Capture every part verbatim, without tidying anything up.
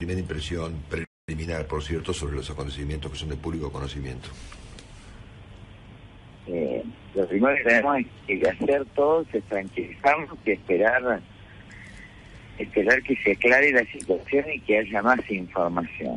primera impresión preliminar, por cierto, sobre los acontecimientos que son de público conocimiento? Eh, lo primero que tenemos que hacer todos es tranquilizarnos y esperar, esperar que se aclare la situación y que haya más información.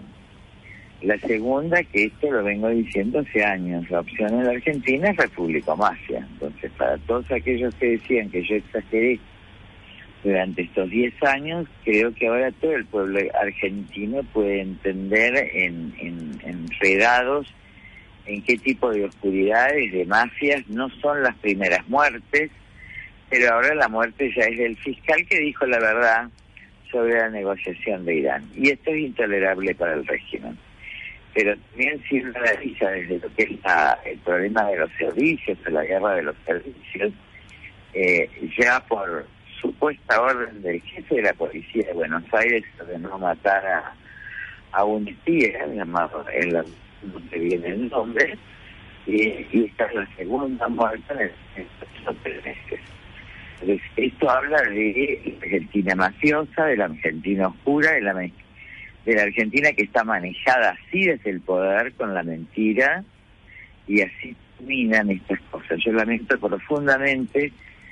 La segunda, que esto lo vengo diciendo hace años, la opción en la Argentina es República Mafia. Entonces, para todos aquellos que decían que yo exageré durante estos diez años, creo que ahora todo el pueblo argentino puede entender en, en, enredados en qué tipo de oscuridades, de mafias, no son las primeras muertes, pero ahora la muerte ya es del fiscal que dijo la verdad sobre la negociación de Irán. Y esto es intolerable para el régimen. Pero también si uno analiza desde lo que es la, el problema de los servicios, o la guerra de los servicios, eh, ya por supuesta orden del jefe de la policía de Buenos Aires de no matar a, a un espía, llamado, en la, no se viene el nombre, y, y esta es la segunda muerte en estos tres meses. Entonces, esto habla de la Argentina mafiosa, de la Argentina oscura, de la de la Argentina que está manejada así desde el poder, con la mentira, y así terminan estas cosas. Yo lamento profundamente,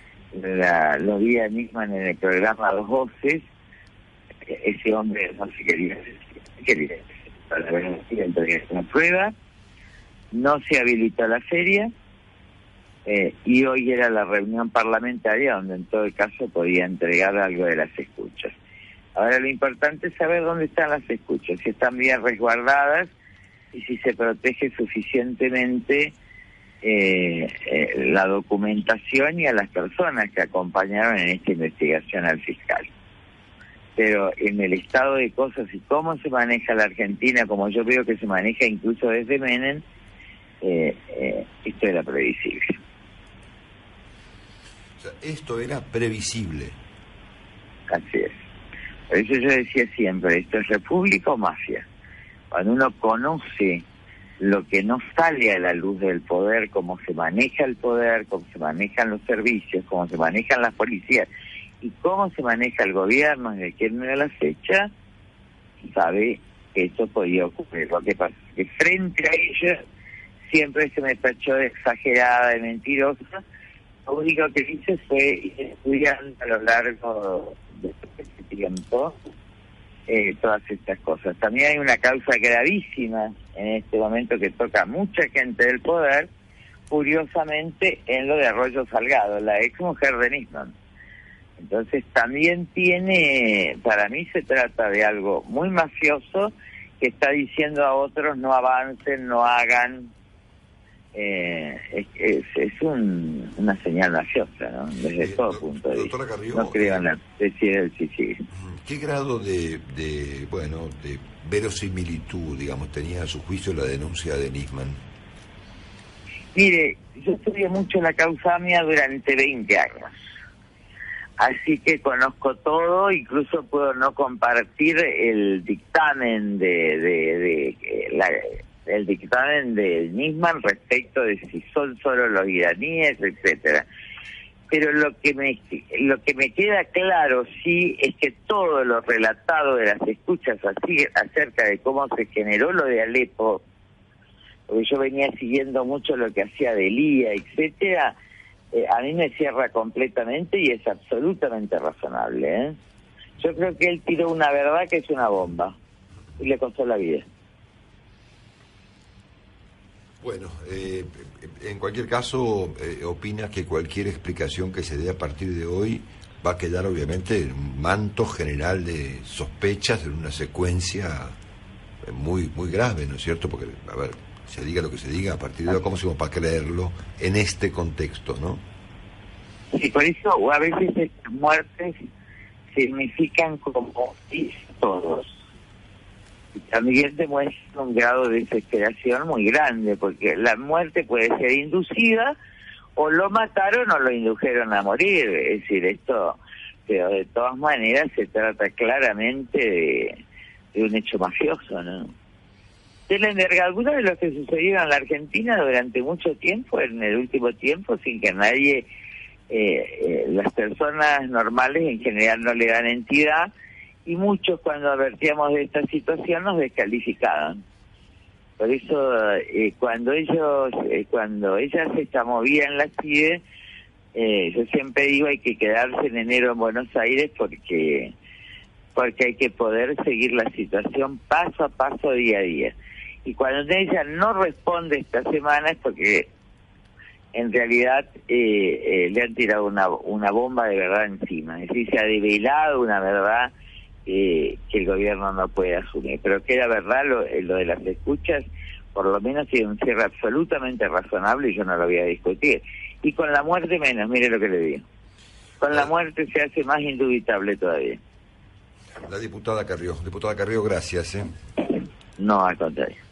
la, lo vi a Nisman en el programa Dos Voces, ese hombre no se quería decir, quería decir, para ver entonces una prueba, no se habilitó la feria, eh, y hoy era la reunión parlamentaria donde en todo caso podía entregar algo de las escuchas. Ahora lo importante es saber dónde están las escuchas, si están bien resguardadas y si se protege suficientemente eh, eh, la documentación y a las personas que acompañaron en esta investigación al fiscal. Pero en el estado de cosas y cómo se maneja la Argentina, como yo veo que se maneja incluso desde Menem, eh, eh, esto era previsible. O sea, esto era previsible. Así es. Por eso yo decía siempre, esto es república o mafia. Cuando uno conoce lo que no sale a la luz del poder, cómo se maneja el poder, cómo se manejan los servicios, cómo se manejan las policías y cómo se maneja el gobierno desde que no la fecha, sabe que esto podía ocurrir. Lo que pasa es que frente a ello siempre se me tachó de exagerada, de mentirosa. Lo único que hice fue ir estudiando a lo largo de este tiempo eh, todas estas cosas. También hay una causa gravísima en este momento que toca a mucha gente del poder, curiosamente en lo de Arroyo Salgado, la ex mujer de Nisman. Entonces también tiene, para mí se trata de algo muy mafioso que está diciendo a otros no avancen, no hagan. Eh, es es, es un, una señal mafiosa, ¿no? Desde eh, todo punto de vista. Carrió, no creo en la especie del sí, sí. ¿Qué grado de, de, bueno, de verosimilitud, digamos, tenía a su juicio la denuncia de Nisman? Mire, yo estudié mucho la causa mía durante veinte años. Así que conozco todo, incluso puedo no compartir el dictamen de, de, de, de la... el dictamen de Nisman respecto de si son solo los iraníes, etcétera. Pero lo que me lo que me queda claro sí es que todo lo relatado de las escuchas así acerca de cómo se generó lo de Alepo, porque yo venía siguiendo mucho lo que hacía Delía, etcétera, eh, a mí me cierra completamente y es absolutamente razonable, ¿eh? Yo creo que él tiró una verdad que es una bomba y le costó la vida. Bueno, eh, en cualquier caso, eh, opinas que cualquier explicación que se dé a partir de hoy va a quedar obviamente en un manto general de sospechas en una secuencia muy muy grave, ¿no es cierto? Porque, a ver, se diga lo que se diga, a partir de hoy, ¿cómo hacemos para creerlo en este contexto, no? Sí, por eso a veces estas muertes significan como todos. Y también demuestra un grado de desesperación muy grande, porque la muerte puede ser inducida, o lo mataron o lo indujeron a morir, es decir, esto, pero de todas maneras se trata claramente de, de un hecho mafioso, ¿no? De la envergadura de lo que sucedió en la Argentina durante mucho tiempo, en el último tiempo, sin que nadie, eh, eh, las personas normales en general no le dan entidad, y muchos cuando advertíamos de esta situación nos descalificaban. Por eso eh, cuando ellos, eh, cuando ella se está movida en la CIDE, eh, yo siempre digo hay que quedarse en enero en Buenos Aires porque porque hay que poder seguir la situación paso a paso, día a día. Y cuando ella no responde esta semana es porque en realidad eh, eh, le han tirado una, una bomba de verdad encima. Es decir, se ha develado una verdad eh, que el gobierno no puede asumir. Pero que era verdad lo, lo de las escuchas, por lo menos tiene un cierre absolutamente razonable y yo no lo voy a discutir. Y con la muerte menos, mire lo que le digo. Con la muerte se hace más indubitable todavía. La diputada Carrió. Diputada Carrió, gracias. ¿eh? No, al contrario.